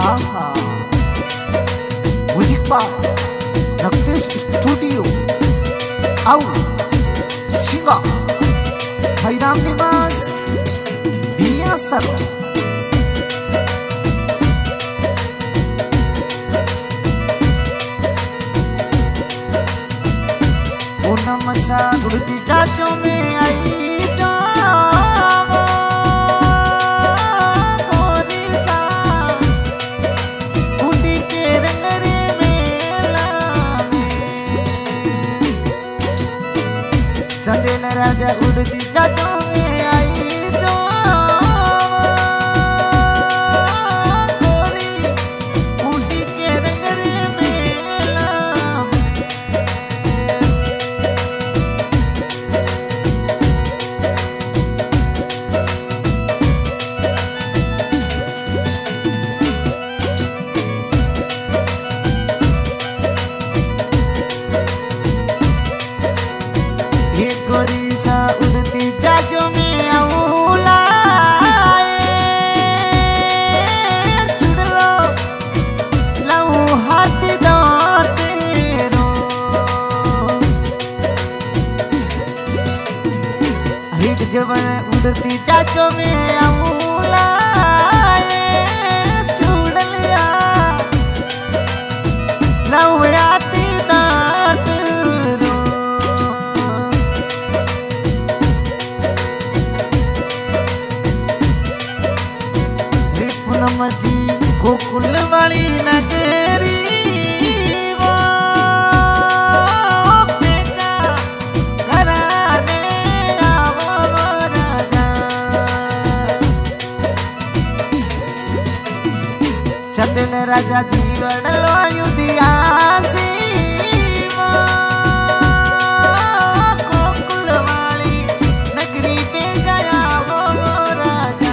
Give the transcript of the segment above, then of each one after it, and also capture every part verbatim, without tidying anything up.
आहा music by नक्तेश studio आओ सिंगा हरिराम निवास बिया सर पूनम सा गुड़ती चाचों में आई जावा गोरी सा उड़ी के रंगरे मेला में चंदेल राजा उड़ती चाचों में आई जावा गोरी उड़ी के रंगरे मेला गोरी सा उड़ती चाचों में आऊला चुड़ लो लऊ हाथ दाते रो हरित जवन उड़ती चाचों में आऊला चुड़ लिया लऊ हाथ दात जी गोकुल वाली नगरी वो बेटा घराने आवो राजा चंदेल राजा जी वडलो अयोध्या से वो गोकुल वाली नगरी पे गया वो राजा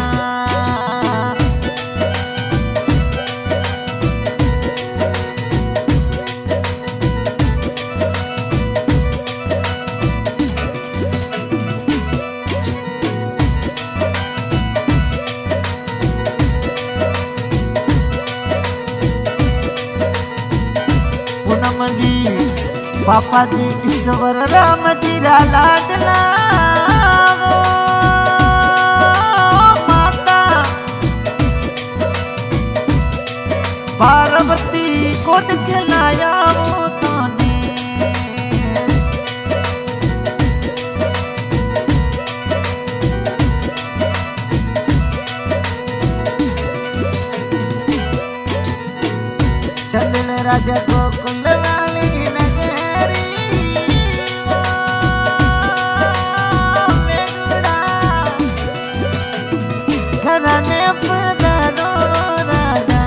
जी पापा जी ईश्वर राम जी रा लाडला माता पार्वती को दिखलाया वो तोने चंदेल राजा गोकुल वाली नगरी वो मेघुड़ा घराने पधारो राजा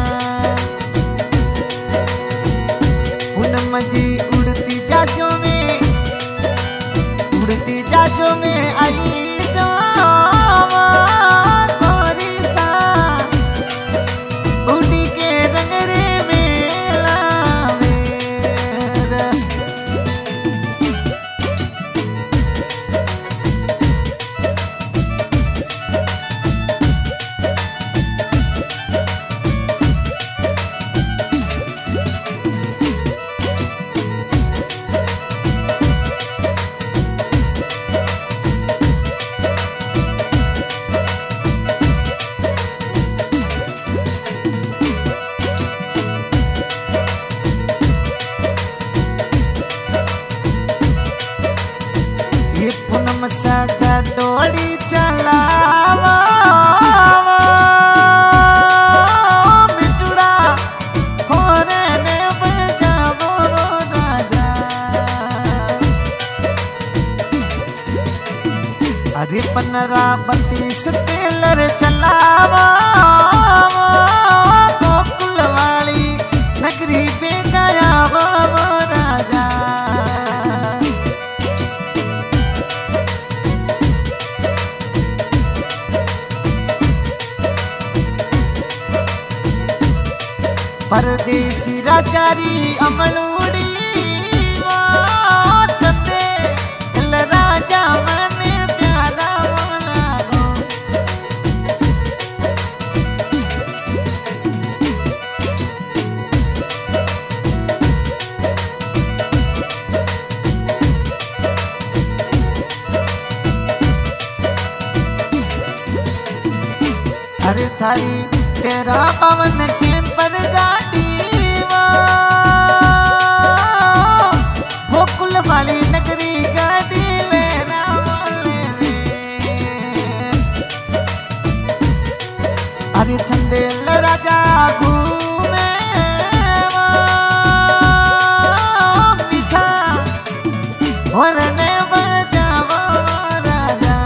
पूनम जी उड़ती चाचों में उड़ती चाचों में आई जावा गोरी सा उड़ी के रंगरे पूनम सा डोरी चलावा मिटुड़ा होरे ने बजावो राजा अरे पनरा बत्तीस टेलर चलावा गोकुल वाली नगरी पे गया वो राजा परदेसी राजारी अमलूड़ी वो चंदेल राजा मने प्यारा अरे थारी तेरा पवन कैंपर गाड़ी गोकुल वाली नगरी गाड़ी ले अरे चंदेल राजा घूमे मीठा और ने बजावा राजा।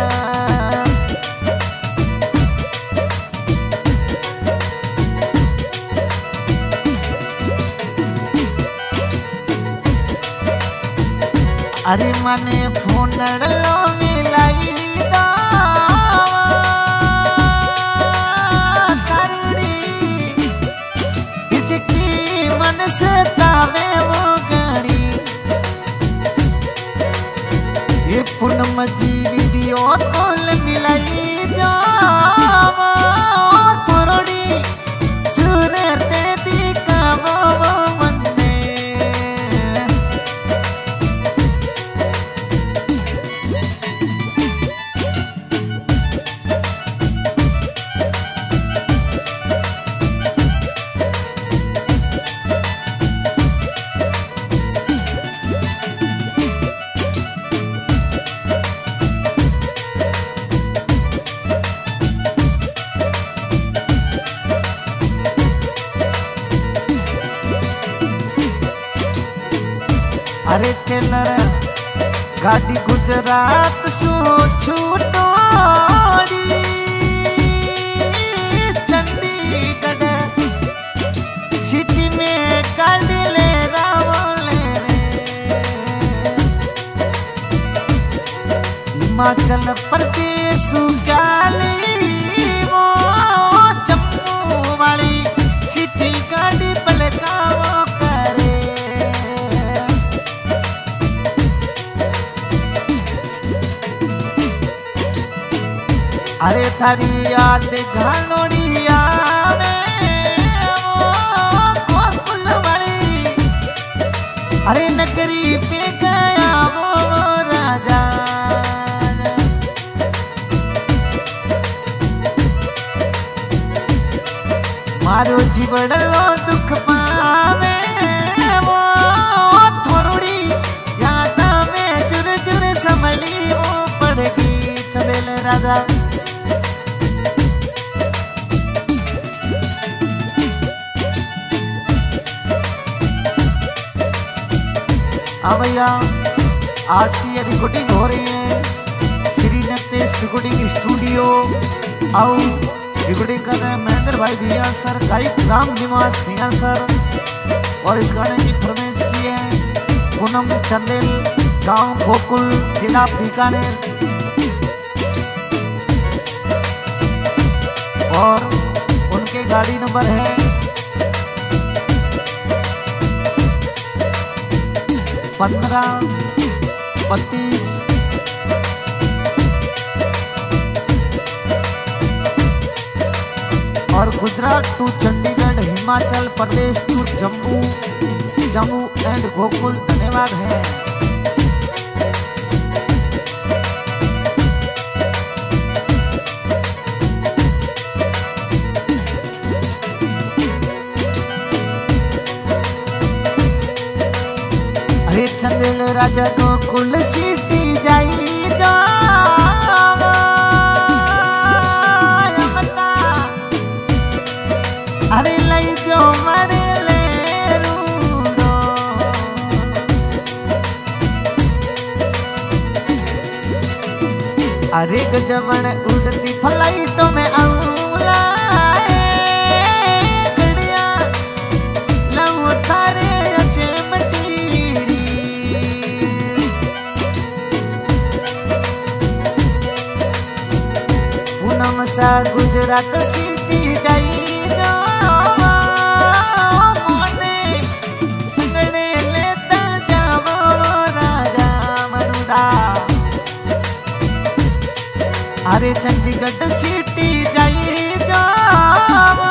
अरे मने फोन लो मिलाई सतावे वो गाड़ी ये पूनम जी वीडियो कॉल मिलाई जावा थोड़ी सूरत दिखावा वो मन्ने। अरे टेलर गाड़ी गुजरात सु छूटोड़ी चंडीगढ़ सिटी में गाड़ी ले रावले रे। हिमाचल प्रदेश जाली वो जम्मू वाली सिटी गाड़ी पलकाओ करे। अरे थारी याद घालोड़िया में वो गोकुल वाली अरे नगरी पे गया वो राजा। मारो जीवड़ो दुख पावे वो थोड़ी याद में जुर जुर संभली वो पड़गी चंदेल राजा। हाँ भैया आज की ये रिकॉर्डिंग हो रही है श्री नतेश रिकॉर्डिंग स्टूडियो आओ रिकॉर्डिंग कर रहे हैं महेंद्र भाई भैया सर गायक राम निवास भैया सर और इस गाने की फरमाइश की है पूनम चंदेल गांव गोकुल जिला बीकानेर और उनके गाड़ी नंबर है पंद्रह बत्तीस। और Gujarat to Chandigarh Himachal Pradesh to Jammu Jammu and Gokul धन्यवाद है। अरे चंदेल राजा गोकुल सिटी जाई जावा अरे लई जो मरे ले रूडो। अरे गजबन उड़ती फ्लाइटों में आऊला गड़िया लव थारे अचे मटीरी। पूनम सा गुजरात सिटी जाई जावा मोने संगड़े लेता जावो राजा मनुदा। अरे चंडीगढ़ सिटी जाई जावा